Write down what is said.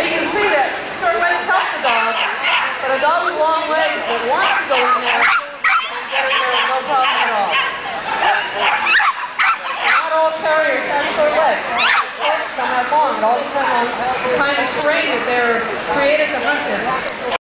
you can see that short legs help the dog, but a dog with long legs that wants to go in there can get in there with no problem at all. Not all terriers have short legs. Some have long. It all depends on the kind of terrain that they're created to hunt in.